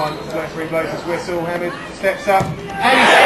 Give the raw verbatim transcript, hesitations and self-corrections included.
time. Referee blows his whistle. Hamid steps up and he